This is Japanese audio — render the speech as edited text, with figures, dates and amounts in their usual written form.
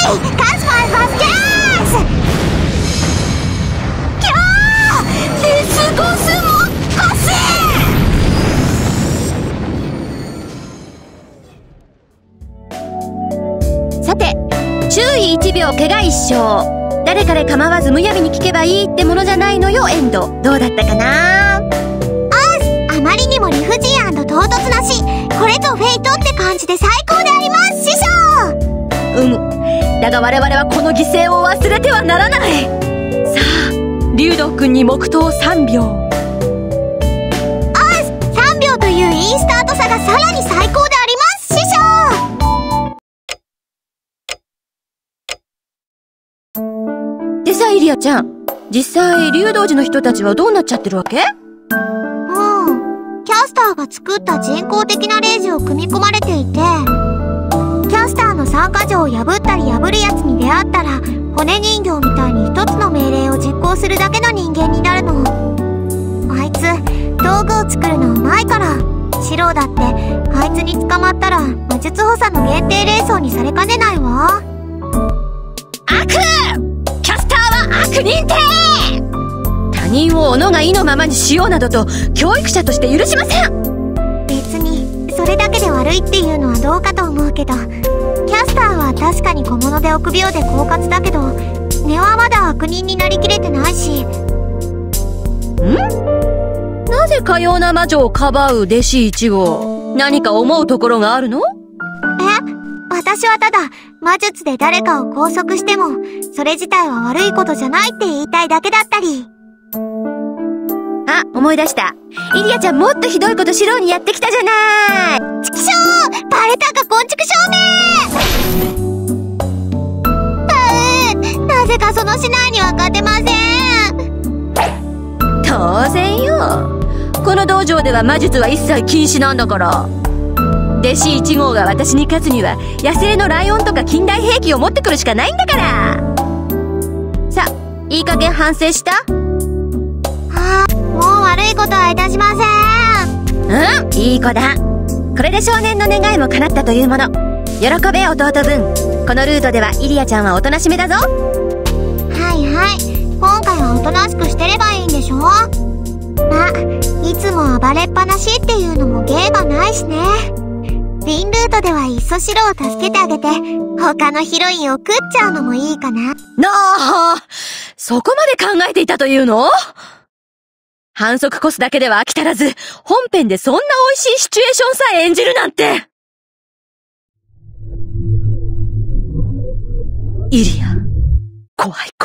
カスマイバスケースキャーデスゴスモッコス。さて、注意1秒怪我一生、誰彼構わずむやみに聞けばいいってものじゃないのよ。エンドどうだったかな。あまりにも理不尽&唐突なし、これぞフェイトって感じで最高であります、師匠。だが我々はこの犠牲を忘れてはならない。さあ、竜道君に黙祷3秒。3秒といういいスタート差がさらに最高であります、師匠。でさ、イリアちゃん、実際竜道寺の人たちはどうなっちゃってるわけ？キャスターが作った人工的な霊樹を組み込まれていて、キャスターの3か条を破ったり破るやつに出会ったら、骨人形みたいに一つの命令を実行するだけの人間になるの。あいつ道具を作るのうまいから、シローだってあいつに捕まったら魔術補佐の限定霊装にされかねないわ。悪！キャスターは悪認定！他人を己が意のままにしようなどと教育者として許しません。別にそれだけで悪いっていうのはどうかと思うけど、キャスターは確かに小物で臆病で狡猾だけど、根はまだ悪人になりきれてないし。なぜかような魔女をかばう弟子1号、何か思うところがあるの？私はただ魔術で誰かを拘束してもそれ自体は悪いことじゃないって言いたいだけだったり。あ、思い出した。イリアちゃんもっとひどいことシローにやってきたじゃない。チキショー！バレたか、昆虫少年！なぜかその市内には勝てません。当然よ。この道場では魔術は一切禁止なんだから。弟子1号が私に勝つには野生のライオンとか近代兵器を持ってくるしかないんだから。さあ、いい加減反省した？もう悪いことはいたしません。いい子だ。これで少年の願いも叶ったというもの。喜べ、弟分。このルートではイリアちゃんはおとなしめだぞ。はいはい、今回はおとなしくしてればいいんでしょ。ま、いつも暴れっぱなしっていうのも芸がないしね。リンルートではいっそシロを助けてあげて、他のヒロインを食っちゃうのもいいかな。そこまで考えていたというの？反則コスだけでは飽き足らず、本編でそんな美味しいシチュエーションさえ演じるなんて。イリア、怖い